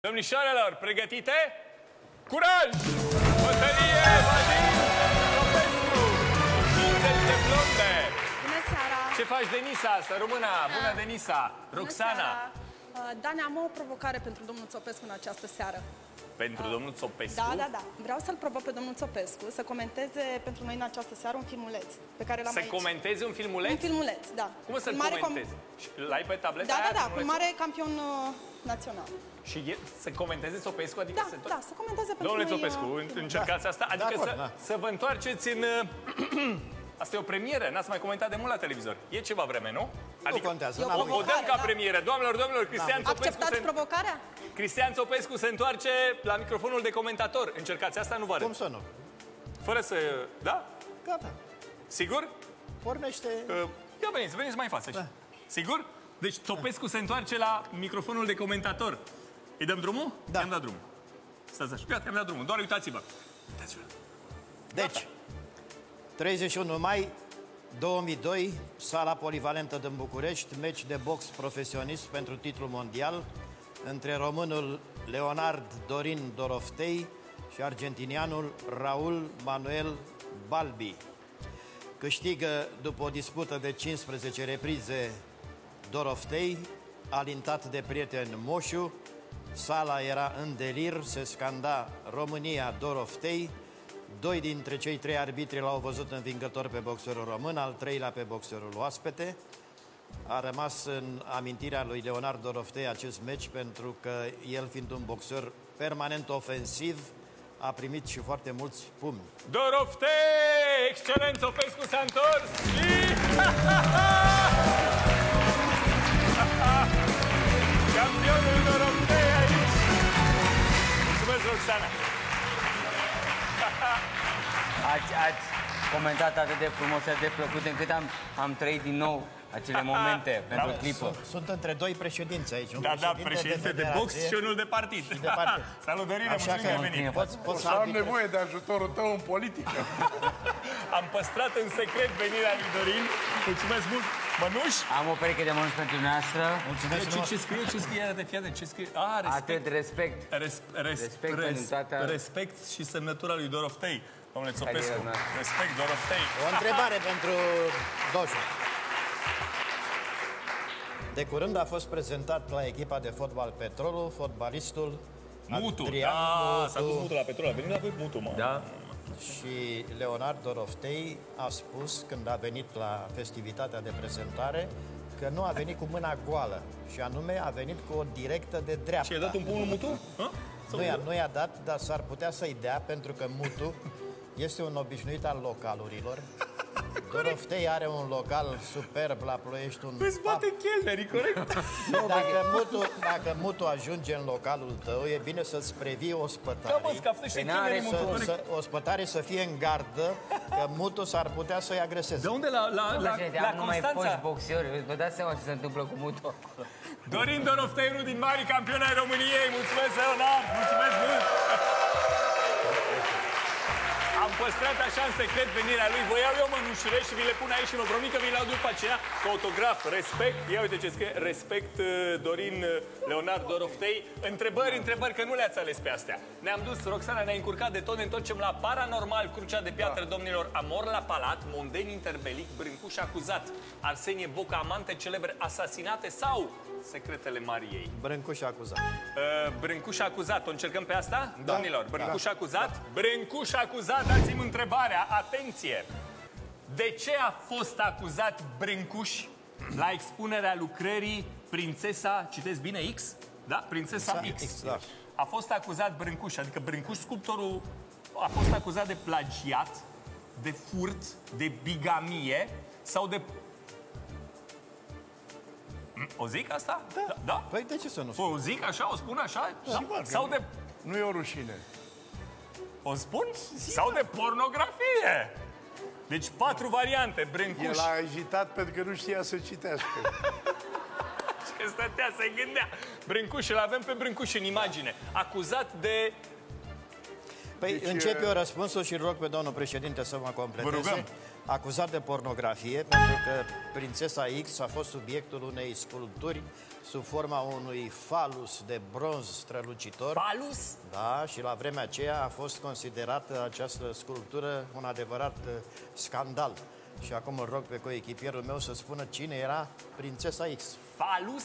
Domnișoarelor, pregătite? Curaj! Bătălie, Vadim, Popescu, 50 de blonde. Bună seara! Ce faci, Denisa? Să rămână! Bună, Denisa! Roxana! Dan, am o provocare pentru domnul Țopescu în această seară. Pentru domnul Țopescu? Da. Vreau să-l provoc pe domnul Țopescu să comenteze pentru noi în această seară un filmuleț pe care l-am aici. Să comenteze un filmuleț? Un filmuleț, da. Cum să-l comentezi? L-ai pe tableta aia? Da, cu mare campion național. Și să comenteze Țopescu? Adică da, să comenteze pentru Domnule noi... Țopescu, încercați asta? Adică să vă întoarceți în... Asta e o premieră, n-ați mai comentat de mult la televizor. E ceva vreme, nu? Adică nu contează. O dăm ca premieră. Doamnelor, Cristian Țopescu... Acceptați provocarea? Cristian Țopescu se întoarce la microfonul de comentator. Încercați asta, nu vă arăt. Cum să nu? Fără să... Da? Gata. Sigur? Pornește... Ia veniți mai în față. Da. Sigur? Deci Țopescu se întoarce la microfonul de comentator. Îi dăm drumul? Da. I-am dat drumul. Stați așa. Gata, i-am dat drumul. Doar uitați-vă. Deci, 31 mai 2002, sala polivalentă din București, meci de box profesionist pentru titlul mondial între românul Leonard Dorin Doroftei și argentinianul Raul Manuel Balbi. Câștigă după o dispută de 15 reprize Doroftei, alintat de prieten Moșu. Sala era în delir, se scanda România Doroftei. Doi dintre cei trei arbitri l-au văzut învingător pe boxerul român, al treilea pe boxerul oaspete. A rămas în amintirea lui Leonard Doroftei acest meci pentru că el, fiind un boxer permanent ofensiv, a primit și foarte mulți pumni. Doroftei! Excelent! Țopescu s-a întors și... Campionul Doroftei aici! Mulțumesc, Roxana! Ați comentat atât de frumos, atât de plăcut, încât am trăit din nou acele momente pentru clipă. Sunt între doi președinți aici. Președinte de box și unul de partid. Salut, Dorine, mulțumim că ai venit. Poți să am nevoie de ajutorul tău în politică. Am păstrat în secret venirea lui Dorin. Mulțumesc mult. Mănuș? Am o pereche de mănuși pentru dumneavoastră. Mulțumesc. Ce scrie? Ce scrie? Atât respect. Respect și semnătura lui Doroftei. Domnule Țopescu, respect, Doroftei. O întrebare pentru Doșu. De curând a fost prezentat la echipa de fotbal Petrolul fotbalistul Mutu. Adrian Mutu. S-a dus Mutu la Petrol, a venit la voi Mutu, mă. Da. Și Leonard Doroftei a spus, când a venit la festivitatea de prezentare, că nu a venit cu mâna goală. Și anume a venit cu o directă de dreapta. Și i-a dat un pumn Mutu? Nu i-a dat, dar s-ar putea să-i dea, pentru că Mutu este un obișnuit al localurilor. Doroftei are un local superb la Ploiești. Îți bate chelnerii, corect? Dacă Mutu ajunge în localul tău, e bine să-ți previi ospătarii. Ospătarii să fie în gardă, că Mutu s-ar putea să-i agreseze. De unde? La nu mai Constanța? foști boxeri, vă dați seama ce se întâmplă cu Mutu. Dorin Doroftei, unul din mari campioni ai României. Mulțumesc, Leonard! Mulțumesc mult! Am păstrat așa în secret venirea lui. Vă iau eu mănușile și vi le pun aici și mă promit că vi le iau după aceea cu autograf. Respect. Ia uite ce scrie. Respect, Dorin Leonard Doroftei. Întrebări, că nu le-ați ales pe astea. Ne-am dus, Roxana ne-a încurcat de tot, ne întorcem la Paranormal, Crucea de Piatră, domnilor. Amor la palat, Mondeni interbelic, Brâncuș acuzat, Arsenie Boca, amante celebre asasinate sau Secretele Mariei? Brâncuș acuzat. Brâncuș acuzat. O încercăm pe asta? Da. Domnilor, Brâncuș acuzat? Da. Brâncuș acuzat, dați-mi întrebarea. Atenție! De ce a fost acuzat Brâncuș la expunerea lucrării Prințesa, citesc bine, X? Da? Prințesa X. Da. A fost acuzat Brâncuș, adică Brâncuș, sculptorul, a fost acuzat de plagiat, de furt, de bigamie sau de... O zic asta? Da? Păi de ce să nu spun? O zic așa? O spun așa? Da. Sau de... Nu e o rușine. O spun? Sau de pornografie. Deci 4 variante. Brâncuș. El a agitat pentru că nu știa să citească. Ce stătea, se gândea. Brâncuș, îl avem pe Brâncuș în imagine. Acuzat de... Păi deci, încep eu răspunsul și rog pe domnul președinte să mă completeze. Vă rugăm. Acuzat de pornografie, pentru că Prințesa X a fost subiectul unei sculpturi sub forma unui falus de bronz strălucitor. Falus? Da, și la vremea aceea a fost considerată această sculptură un adevărat scandal. Și acum îl rog pe coechipierul meu să spună cine era prințesa X. Falus?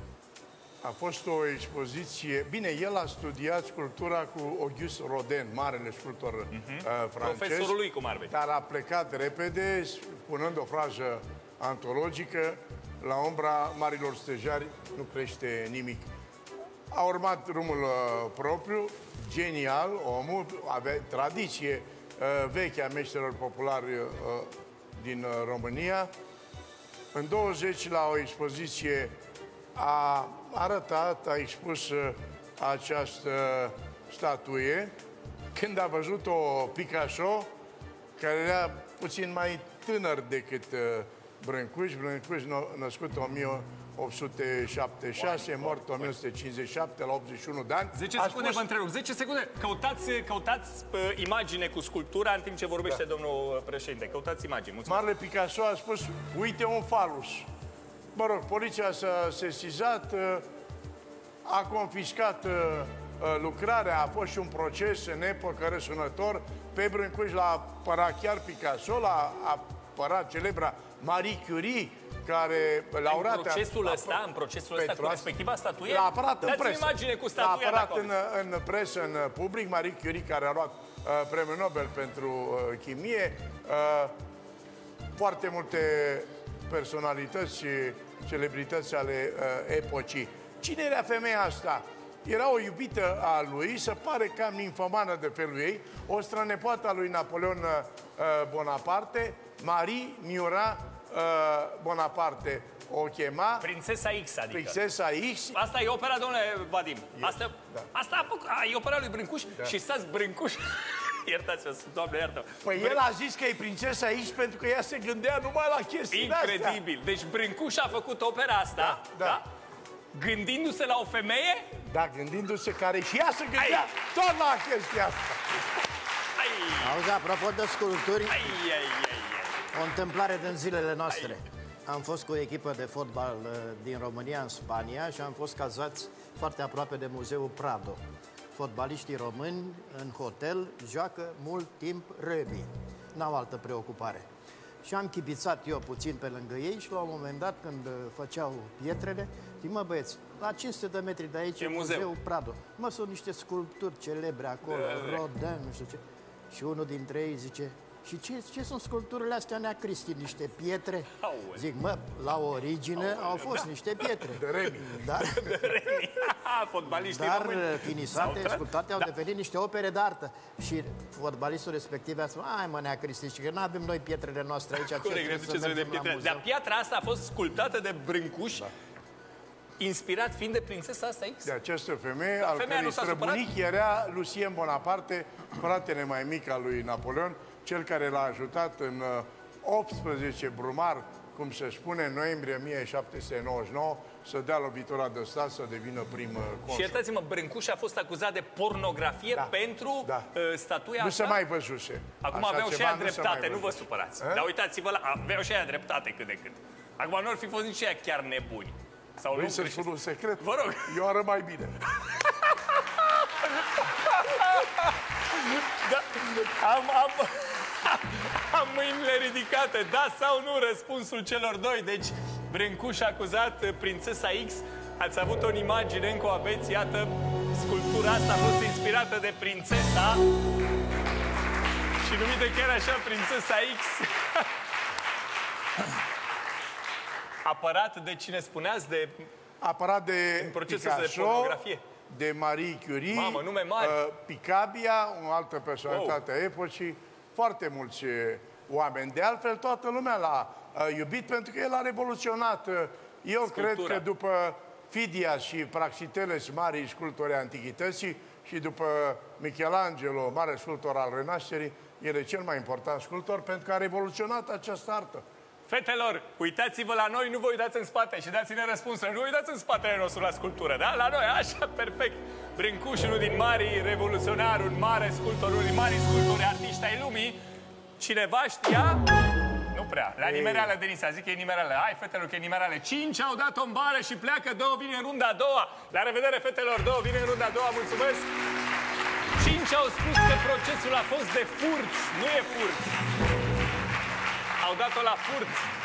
A fost o expoziție... Bine, el a studiat sculptura cu Auguste Rodin, marele sculptor francez. Profesorul lui, cum ar veni. Dar a plecat repede, spunând o frază antologică, la umbra marilor stejari nu crește nimic. A urmat drumul propriu, genial, omul, avea tradiție veche a meșterilor populari din România. În 20 la o expoziție a arătat, a expus această statuie, când a văzut-o Picasso, care era puțin mai tânăr decât Brâncuș. Brâncuș născut în 1876, mort în 1957, la 81 de ani. 10 secunde vă întrerup. 10 secunde. Căutați imagine cu sculptura în timp ce vorbește domnul președinte. Căutați imagini. Mulțumesc. Marele Picasso a spus, uite un falus. Mă rog, poliția s-a sesizat, a confiscat lucrarea, a fost și un proces în epocă răsunător. Pe Brâncuș l-a apărat chiar Picasso, l-a apărat celebra Marie Curie, care laureată... În procesul ăsta cu respectiva statuie? L-a apărat în presă. Imagine cu statuia. L-a apărat în presă, în public, Marie Curie, care a luat premiul Nobel pentru chimie. Foarte multe personalități și celebrități ale epocii. Cine era femeia asta? Era o iubită a lui, se pare cam ninfomană de felul ei, o strănepoată a lui Napoleon Bonaparte, Marie Murat Bonaparte o chema. Prințesa X, adică. Prințesa X. Asta e opera, domnule Vadim. Asta a făcut, e opera lui Brâncuș și stați Brâncuș. Iertați-o, Doamne, iartă. Păi el a zis că e prințesa X pentru că ea se gândea numai la chestii astea. Incredibil. Deci Brâncuș a făcut opera asta, da? Gândindu-se la o femeie? Da, gândindu-se care și ea se gândea tot la chestia asta. Auzi, apropo de sculpturi, o întâmplare din zilele noastre. Am fost cu o echipă de fotbal din România în Spania și am fost cazați foarte aproape de Muzeul Prado. Fotbaliștii români în hotel joacă mult timp rugby. N-au altă preocupare. Și am chipițat eu puțin pe lângă ei și la un moment dat, când făceau pietrele, zic, mă băieți, la 500 de metri de aici e Muzeul Prado. Mă, sunt niște sculpturi celebre acolo, Rodin, nu știu ce. Și unul dintre ei zice, și ce sunt sculpturile astea, Nea Cristi, niște pietre? Zic, mă, la origine au fost niște pietre. De Remi. Dar, fotbaliștii dar români. finisate, sculptate, au devenit niște opere de artă. Și fotbalistul respectiv a spus, hai mă, Nea Cristi, că nu avem noi pietrele noastre aici. Dar piatra asta a fost sculptată de Brâncuș, inspirat fiind de prințesa asta X? De această femeie, al cărei străbunic era Lucien Bonaparte, fratele mai mic al lui Napoleon, cel care l-a ajutat în 18 Brumar, cum se spune, în noiembrie 1799, să dea lovitura de stat, să devină prim consul. Și iertați-mă, Brâncuș a fost acuzat de pornografie pentru statuia nu asta? se mai văzuse. Acum aveau și aia dreptate, nu vă supărați. Dar uitați-vă, aveau și aia dreptate cât de cât. Acum nu ar fi fost nici aia chiar nebuni. Sau vrei să-ți spun un secret? Vă rog. Eu arăt mai bine. Am mâinile ridicate, da sau nu răspunsul celor doi. Deci Brâncuș a acuzat prințesa X. Ați avut o imagine, încă o aveți, iată, sculptura asta a fost inspirată de prințesa și numită chiar așa, prințesa X. Apărat de cine spuneați? Apărat de procesul Picasso, de pornografie. De Marie Curie, Mamă, nume mari. Picabia, o altă personalitate a epocii, foarte mulți oameni. De altfel, toată lumea l-a iubit pentru că el a revoluționat. Eu cred că după Fidias și Praxiteles, mari sculptori antichității, și după Michelangelo, mare sculptor al Renașterii, el e cel mai important sculptor pentru că a revoluționat această artă. Fetelor, uitați-vă la noi, nu vă uitați în spate și dați-ne răspunsurile. Nu vă uitați în spatele nostru la sculptură, da? La noi, așa, perfect. Brâncuș, unul din marii revoluționari, un mare sculptor, unul din marii sculptori artiști ai lumii. Cineva știa? Nu prea. La nimereală, Denisa, zic că e nimereală. Hai, fetelor, că e nimereală. 5 au dat-o în bară și pleacă, 2 vine în runda a doua. La revedere, fetelor, 2 vine în runda a doua, mulțumesc. 5 au spus că procesul a fost de furt. Nu e furt. Au dat-o la furt.